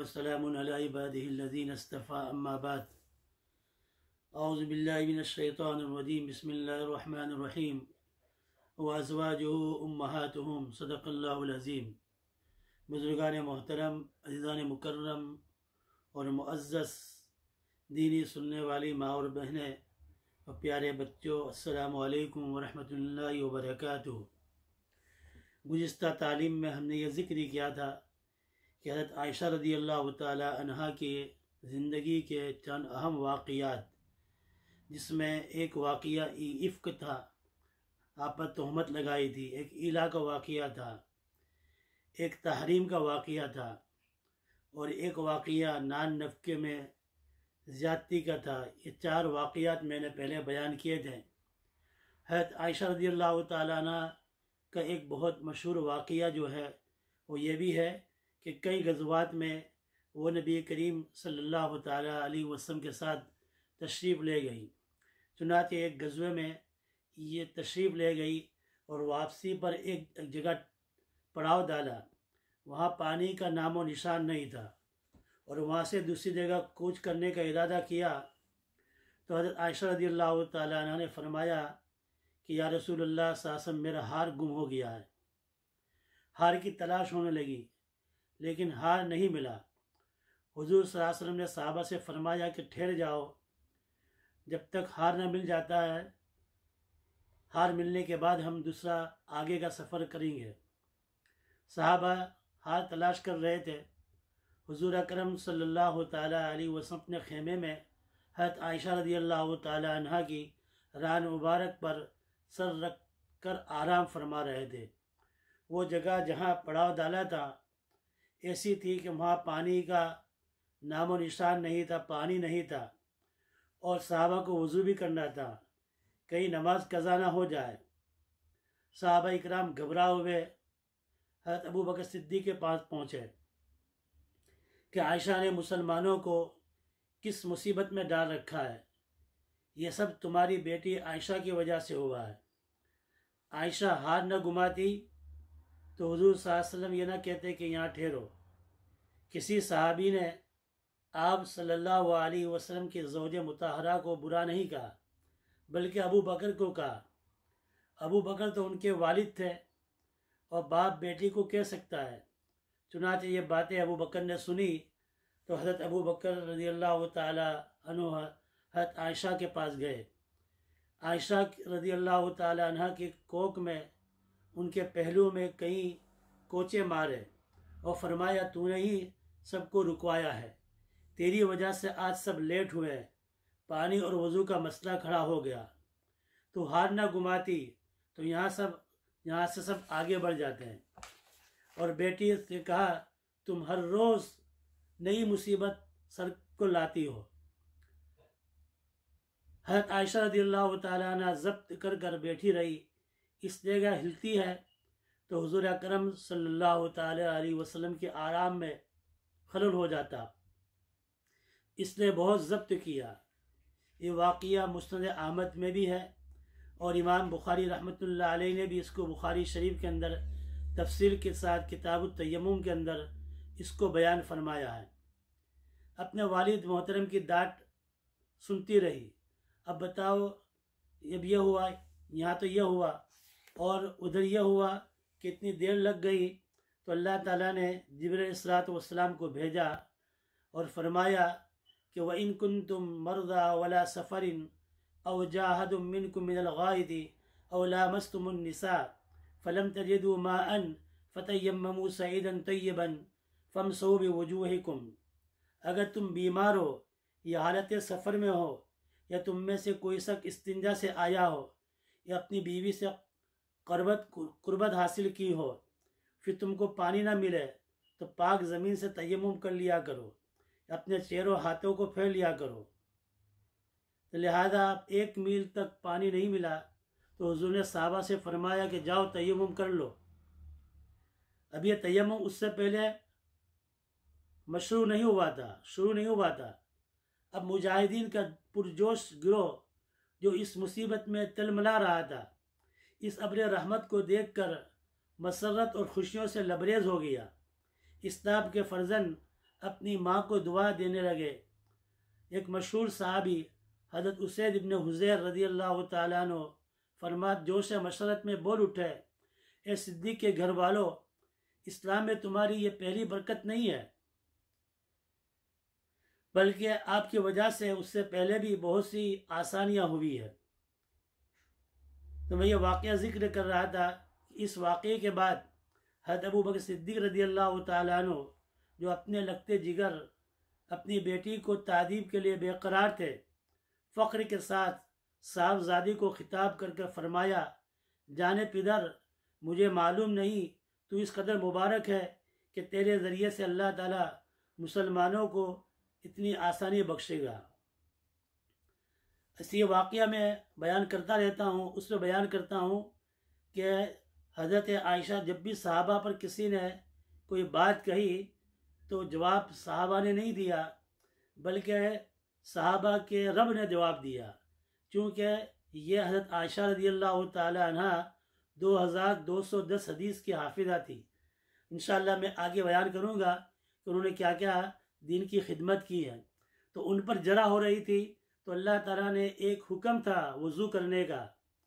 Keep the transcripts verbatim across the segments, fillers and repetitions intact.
वस्सलामुन अला इबादिहिल्लज़ीना इस्तफ़ा अम्मा बाद। औज़ु बिल्लाहि मिनश शैतानिर रजीम। बिस्मिल्लाहिर रहमानिर रहीम। व अज़वाजुहु उम्महातुहुम सदक़ल्लाहुल अज़ीम। बुज़ुर्गान मोहतरम, अज़ीज़ान मुकर्रम और मुअज़्ज़ज़ दीनी सुनने वाली माँ और बहनें और प्यारे बच्चों, अस्सलामु अलैकुम व रहमतुल्लाहि व बरकातुहू। गुज़िश्ता तालीम में हमने ये ज़िक्र किया था कि हज़रत आयशा रज़ियल्लाहु ताला अन्हा की ज़िंदगी के चंद अहम वाक़ियात, जिसमें एक वाक़िया इफ़्क था, आप पर तहमत लगाई थी, एक इला का वाक़िया था, एक तहरीम का वाक़िया था और एक वाक़िया नान नफ़के में ज़्यादती का था। ये चार वाक़ियात मैंने पहले बयान किए थे। हज़रत आयशा रज़ियल्लाहु ताला अन्हा का एक बहुत मशहूर वाक़िया जो है वो ये भी है कि कई गज़वात में वो नबी करीम सल्लल्लाहु ताला अलैहि वसल्लम के साथ तशरीफ़ ले गई। चुनांचे एक गज़वे में ये तशरीफ़ ले गई और वापसी पर एक जगह पड़ाव डाला, वहाँ पानी का नामो निशान नहीं था और वहाँ से दूसरी जगह कूच करने का इरादा किया तो हज़रत आयशा रज़ियल्लाहु ताला अन्हा ने फरमाया कि या रसूलल्लाह सल्लल्लाहु अलैहि वसल्लम, मेरा हार गुम हो गया है। हार की तलाश होने लगी लेकिन हार नहीं मिला। हुज़ूर सल्लल्लाहु अलैहि वसल्लम ने सहाबा से फरमाया कि ठहर जाओ, जब तक हार न मिल जाता है, हार मिलने के बाद हम दूसरा आगे का सफ़र करेंगे। सहाबा हार तलाश कर रहे थे। हुज़ूर अकरम सल्लल्लाहु ताला अलैहि वसल्लम अपने खेमे में हज़रत आयशा रज़ियल्लाहु ताला अन्हा की रान मुबारक पर सर रख कर आराम फरमा रहे थे। वो जगह जहाँ पड़ाव डाला था ऐसी थी कि वहाँ पानी का नामो निशान नहीं था, पानी नहीं था और सहाबा को वज़ू भी करना था, कहीं नमाज कज़ा ना हो जाए। सहाबा इकराम घबरा हुए हज़रत अबू बकर सिद्दीक़ के पास पहुँचे कि आयशा ने मुसलमानों को किस मुसीबत में डाल रखा है, ये सब तुम्हारी बेटी आयशा की वजह से हुआ है। आयशा हार न गुमाती तो हुज़ूर सल्लल्लाहु अलैहि वसल्लम ये ना कहते कि यहाँ ठहरो। किसी सहाबी ने आप सल्लल्लाहु अलैहि वसल्लम के ज़ौजे मुताहरा को बुरा नहीं कहा, बल्कि अबू बकर को कहा। अबू बकर तो उनके वालिद थे और बाप बेटी को कह सकता है। चुनांचे ये बातें अबू बकर ने सुनी तो हज़रत अबू बकर रज़ियल्लाहु ताला अन्हु हज़रत आयशा के पास गए। आयशा रज़ियल्लाहु ताला अन्हा की कोख में, उनके पहलू में कई कोचे मारे और फरमाया, तूने ही सबको रुकवाया है, तेरी वजह से आज सब लेट हुए, पानी और वज़ू का मसला खड़ा हो गया। तो हार ना गुमाती तो यहाँ सब यहाँ से सब आगे बढ़ जाते हैं। और बेटी से कहा, तुम हर रोज़ नई मुसीबत सर को लाती हो। हज़रत आयशा रज़ियल्लाहु ताला अन्हा ज़ब्त कर कर बैठी रही। इस जगह हिलती है तो हुज़ूर अकरम सल्लल्लाहु ताला अलैहि वसल्लम के आराम में खलल हो जाता। इसने बहुत ज़ब्त किया। ये वाक़िया मुस्नद अहमद में भी है और इमाम बुखारी रहमतुल्लाह अलैह ने भी इसको बुखारी शरीफ के अंदर तफसील के साथ किताबुत तयम्मुम के अंदर इसको बयान फरमाया है। अपने वालिद मोहतरम की डांट सुनती रही। अब बताओ, अब यह हुआ, यहाँ तो यह हुआ और उधर यह हुआ, कितनी देर लग गई। तो अल्लाह ताला ने जिब्रील अलैहिस्सलातु वस्सलाम को भेजा और फरमाया कि व इन कुंतुम मर्दा वला सफ़रिन औ जाहदुम मिनकुम मिनल गाइदी औ लामस्तुमुन निसा फलम तजिदू माअन फतयम्ममू सईदन तय्यबन फमसू बिवुजूहिकुम। अगर तुम बीमार हो या हालत सफ़र में हो या तुम में से कोई शख्स इस्तिंजा से आया हो या अपनी बीवी से क़ुर्बत क़ुर्बत हासिल की हो, फिर तुमको पानी ना मिले तो पाक ज़मीन से तयम्मुम कर लिया करो, अपने चेहरों हाथों को फेर लिया करो। तो लिहाजा आप एक मील तक पानी नहीं मिला तो हुज़ूर ने सहाबा से फरमाया कि जाओ तयम्मुम कर लो। अब यह तयम्मुम उससे पहले मशरू नहीं हुआ था, शुरू नहीं हुआ था। अब मुजाहिदीन का पुरजोश गिरोह जो इस मुसीबत में तिलमिला रहा था, इस अब्र रहमत को देखकर मसरत और खुशियों से लबरेज हो गया। इस्लाम के फर्जन अपनी माँ को दुआ देने लगे। एक मशहूर सहाबी हज़रत उसैद इब्न हुज़ैर रज़ी अल्लाह तआला अन्हु फरमात जोश मशरत में बोल उठे, ए सिद्दीक़ के घर वालों, इस्लाम में तुम्हारी ये पहली बरकत नहीं है, बल्कि आपकी वजह से उससे पहले भी बहुत सी आसानियाँ हुई है। तो मैं ये वाक़या ज़िक्र कर रहा था। इस वाक़े के बाद हज़रत अबू बकर सिद्दीक़ रज़ी अल्लाह तआला अन्हु जो अपने लगते जिगर अपनी बेटी को तादीब के लिए बेकरार थे, फ़ख्र के साथ साहबजादी को खिताब करके फरमाया, जाने पिदर, मुझे मालूम नहीं तू इस कदर मुबारक है कि तेरे ज़रिए से अल्लाह ताला मुसलमानों को इतनी आसानी बख्शेगा। इसी वाक़या में बयान करता रहता हूँ। उसमें बयान करता हूँ कि हज़रत आयशा जब भी सहाबा पर किसी ने कोई बात कही तो जवाब सहाबा ने नहीं दिया, बल्कि सहाबा के रब ने जवाब दिया, क्योंकि ये हज़रत आयशा रज़ी अल्लाह तआला अन्हा दो हज़ार दो सौ दस हदीस की हाफिज़ा थी। इंशाअल्लाह मैं आगे बयान करूँगा कि उन्होंने क्या क्या दीन की खिदमत की है। तो उन पर जरा हो रही थी तो अल्लाह ताला ने एक हुक्म था वज़ू करने का,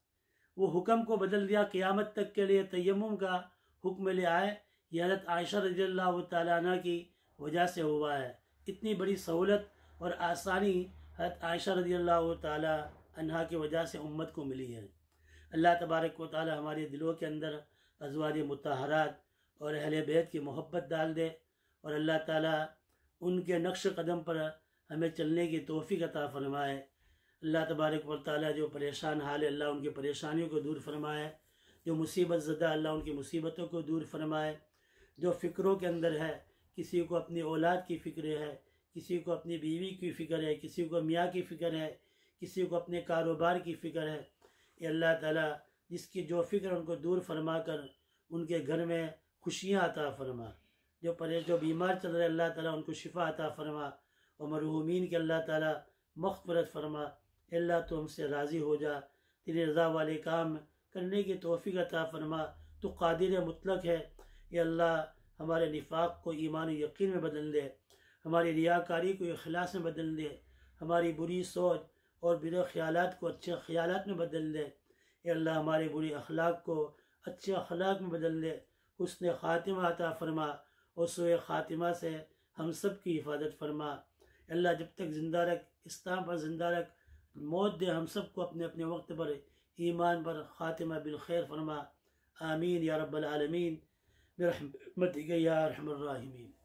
वो हुक्म को बदल दिया, क़यामत तक के लिए तयम्मुम का हुक्म ले आए। यह हज़रत आयशा रज़ी अल्लाह तआला अन्हा की वजह से हुआ है। इतनी बड़ी सहूलत और आसानी हज़रत आयशा रज़ी अल्लाह तआला अन्हा की वजह से उम्मत को मिली है। अल्लाह तबारक व तआला हमारे दिलों के अंदर अज़वाज मुतहरात और अहले बैत की मोहब्बत डाल दे और अल्लाह ताला उनके नक्श कदम पर हमें चलने की तौफीक अता फरमाए। अल्लाह तबारक व तआला जो परेशान हाल है, अल्लाह उनकी परेशानियों को दूर फरमाए। जो मुसीबत ज़दा, अल्लाह उनकी मुसीबतों को दूर फरमाए। जो फ़िक्रों के अंदर है, किसी को अपनी औलाद की फ़िक्र है, किसी को अपनी बीवी की फ़िक्र है, किसी को मियाँ की फ़िक्र है, किसी को अपने कारोबार की फ़िक्र है, ये अल्लाह ताला जिसकी जो फ़िक्र उनको दूर फरमा कर उनके घर में खुशियाँ अता फरमा। जो परे जो बीमार चल रहे अल्लाह ताला उनको शिफा अता फरमा और मरहूमीन के अल्लाह ताला मग़फ़िरत फरमा। अल्लाह तो हमसे राज़ी हो जा, तेरी रज़ा वाले काम करने की तौफ़ीक अता फरमा। तो कादिर मुतलक है। या अल्लाह हमारे निफाक को ईमान यकीन में बदल दे, हमारी रियाकारी को इखलास में बदल दे, हमारी बुरी सोच और बुरे ख्यालात को अच्छे ख्यालात में बदल दे। या अल्लाह हमारे बुरी अखलाक को अच्छे अखलाक में बदल दे, हुस्न ख़ातिमा अता फरमा और सुए ख़ातिमा से हम सब की हिफाजत फरमा। अल्लाह जब तक ज़िंदा रख, इस्लाम पर ज़िंदा रख, मौत दे हम सब को अपने अपने वक्त पर ईमान पर ख़ातिमा बिल खैर फरमा। आमीन या रब्बल आलमीन बिरहमतिक या अरहमर राहिमीन।